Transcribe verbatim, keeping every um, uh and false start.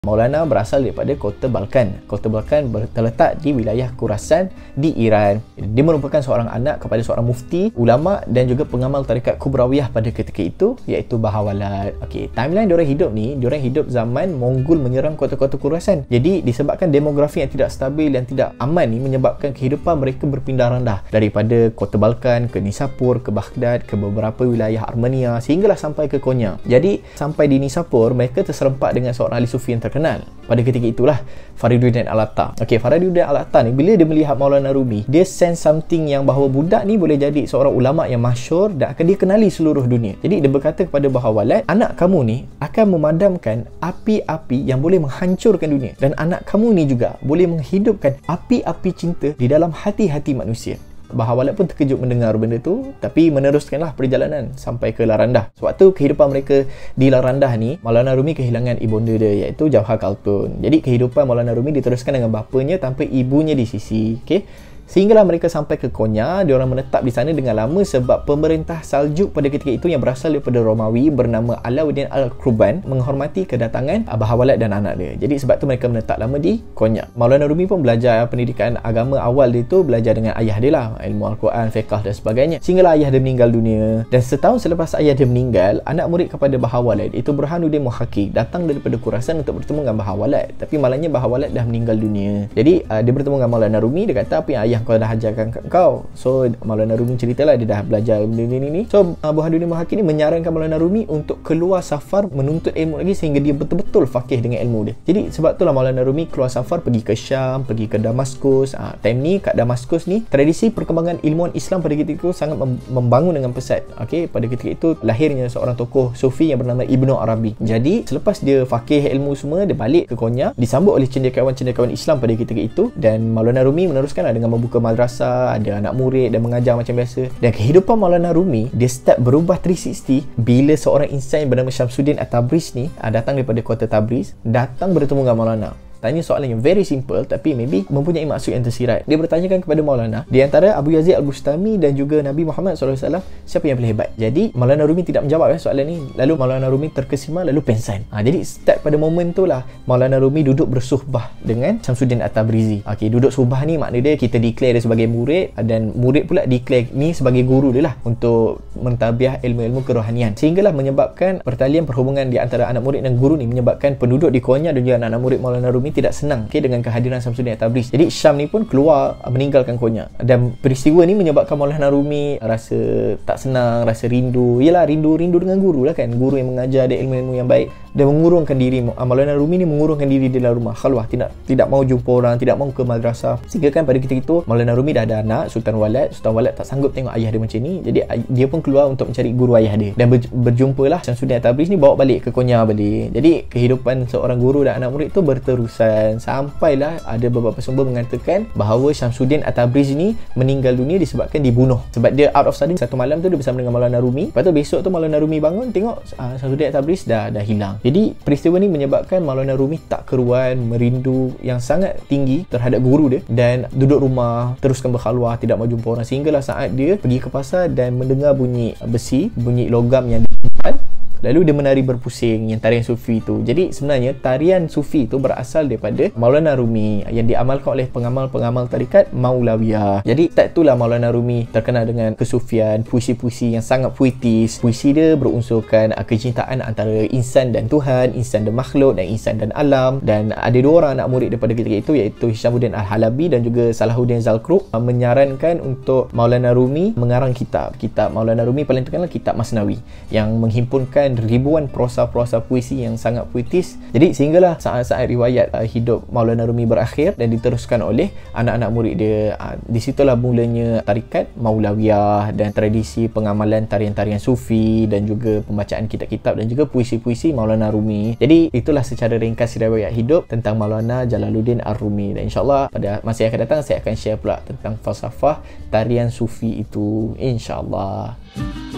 Maulana berasal daripada kota Balkan. Kota Balkan terletak di wilayah Khurasan di Iran. Dia merupakan seorang anak kepada seorang mufti, ulama dan juga pengamal tarikat Kubrawiyah pada ketika itu, iaitu Bahawalad. Okey, timeline diorang hidup ni, diorang hidup zaman Mongol menyerang kota-kota Khurasan. Jadi disebabkan demografi yang tidak stabil dan tidak aman ni menyebabkan kehidupan mereka berpindah randah daripada kota Balkan ke Nishapur, ke Baghdad, ke beberapa wilayah Armenia sehinggalah sampai ke Konya. Jadi sampai di Nishapur, mereka terserempak dengan seorang ahli sufi yang terkenal. Pada ketika itulah Fariduddin Al-Attar. Okey, Fariduddin Al-Attar ni bila dia melihat Maulana Rumi, dia sense something yang bahawa budak ni boleh jadi seorang ulama yang masyhur dan akan dikenali seluruh dunia. Jadi dia berkata kepada Bahawalad, anak kamu ni akan memadamkan api-api yang boleh menghancurkan dunia, dan anak kamu ni juga boleh menghidupkan api-api cinta di dalam hati-hati manusia. Bahawalad pun terkejut mendengar benda tu, tapi meneruskanlah perjalanan sampai ke Larandah. Sebab tu kehidupan mereka di Larandah ni, Maulana Rumi kehilangan ibunda dia, iaitu Jauhar Kaltun. Jadi kehidupan Maulana Rumi diteruskan dengan bapanya tanpa ibunya di sisi. Okey, sehinggalah mereka sampai ke Konya. Diorang menetap di sana dengan lama sebab pemerintah Saljuk pada ketika itu yang berasal daripada Romawi bernama Alauddin Al-Quban menghormati kedatangan Bahawalad dan anak dia. Jadi sebab tu mereka menetap lama di Konya. Maulana Rumi pun belajar pendidikan agama awal dia tu, belajar dengan ayah dia lah, ilmu Al-Quran, fiqh dan sebagainya. Sehinggalah ayah dia meninggal dunia. Dan setahun selepas ayah dia meninggal, anak murid kepada Bahawalad itu Burhanuddin Muhaqiq datang daripada Khurasan untuk bertemu dengan Bahawalad. Tapi malangnya Bahawalad dah meninggal dunia. Jadi uh, dia bertemu dengan Maulana Rumi. Dia kata, apa yang ayah kau dah ajarkan kat kau? So Maulana Rumi ceritalah dia dah belajar benda ni ni. So uh, Burhanuddin Muhaqiq ni menyarankan Maulana Rumi untuk keluar safar menuntut ilmu lagi sehingga dia betul-betul faqih dengan ilmu dia. Jadi sebab itulah Maulana Rumi keluar safar pergi ke Syam, pergi ke Damaskus. uh, Time ni kat Damaskus ni tradisi perkembangan ilmuwan Islam pada ketika itu sangat membangun dengan pesat. Okey, pada ketika itu lahirnya seorang tokoh sufi yang bernama Ibnu Arabi. Jadi selepas dia faqih ilmu semua, dia balik ke Konya, disambut oleh cendekiawan-cendekiawan Islam pada ketika itu, dan Maulana Rumi meneruskanlah dengan membuka madrasah, ada anak murid dan mengajar macam biasa. Dan kehidupan Maulana Rumi dia start berubah tiga enam puluh bila seorang insan bernama Syamsuddin At-Tabriz ni datang daripada kota Tabriz, datang bertemu dengan Maulana. Tanya soalan yang very simple tapi maybe mempunyai maksud yang tersirat. Dia bertanyakan kepada Maulana, di antara Abu Yazid Al-Bustami dan juga Nabi Muhammad sallallahu alaihi wasallam, siapa yang paling hebat? Jadi Maulana Rumi tidak menjawab ya, soalan ni. Lalu Maulana Rumi terkesima lalu pengsan. Ha, jadi start pada momen tu lah Maulana Rumi duduk bersuhbah dengan Syamsuddin At-Tabrizi. Okey, duduk suhbah ni makna dia kita declare dia sebagai murid, dan murid pula declare ni sebagai guru dia lah untuk mentabiah ilmu-ilmu kerohanian. Sehinggalah menyebabkan pertalian perhubungan di antara anak murid dan guru ni menyebabkan penduduk di Konya dan juga anak-anak murid Maulana Rumi tidak senang okay, dengan kehadiran Syamsuddin At-Tabriz. Jadi Syam ni pun keluar meninggalkan Konya, dan peristiwa ni menyebabkan Maulana Rumi rasa tak senang, rasa rindu. Yelah, rindu-rindu dengan guru lah kan, guru yang mengajar dia ilmu-ilmu yang baik, dan mengurungkan diri. Maulana Rumi ni mengurungkan diri di dalam rumah, khalwah, tidak tidak mau jumpa orang, tidak mau ke madrasah. Sehingga kan pada ketika itu Maulana Rumi dah ada anak, Sultan Walad. Sultan Walad tak sanggup tengok ayah dia macam ni, jadi dia pun keluar untuk mencari guru ayah dia, dan ber, berjumpalah Syamsuddin At-Tabriz ni bawa balik ke Konya balik. Jadi kehidupan seorang guru dan anak murid tu berterusan sampailah ada beberapa sumber mengatakan bahawa Syamsuddin At-Tabriz ni meninggal dunia disebabkan dibunuh. Sebab dia out of study satu malam tu dia bersama dengan Maulana Rumi. Lepas tu besok tu Maulana Rumi bangun tengok uh, Syamsuddin At-Tabriz dah dah hilang. Jadi peristiwa ni menyebabkan Maulana Rumi tak keruan, merindu yang sangat tinggi terhadap guru dia, dan duduk rumah teruskan berkhalwah, tidak mau jumpa orang. Sehinggalah saat dia pergi ke pasar dan mendengar bunyi besi, bunyi logam yang disimpan, lalu dia menari berpusing, yang tarian sufi tu. Jadi sebenarnya tarian sufi tu berasal daripada Maulana Rumi yang diamalkan oleh pengamal-pengamal tarikat Maulawiyah. Jadi tak itulah Maulana Rumi terkenal dengan kesufian, puisi-puisi yang sangat puitis. Puisi dia berunsurkan kecintaan antara insan dan Tuhan, insan dan makhluk, dan insan dan alam. Dan ada dua orang anak murid daripada ketika itu, iaitu Hishamuddin Al-Halabi dan juga Salahuddin Zalkruk, menyarankan untuk Maulana Rumi mengarang kitab. Kitab Maulana Rumi paling terkenal kitab Masnawi yang menghimpunkan ribuan prosa-prosa puisi yang sangat puitis. Jadi sehinggalah saat-saat riwayat uh, hidup Maulana Rumi berakhir dan diteruskan oleh anak-anak murid dia. Uh, di situlah mulanya tarikat Maulawiyah dan tradisi pengamalan tarian-tarian sufi dan juga pembacaan kitab-kitab dan juga puisi-puisi Maulana Rumi. Jadi itulah secara ringkas riwayat hidup tentang Maulana Jalaluddin Ar-Rumi, dan insyaAllah pada masa yang akan datang saya akan share pula tentang falsafah tarian sufi itu, insyaAllah.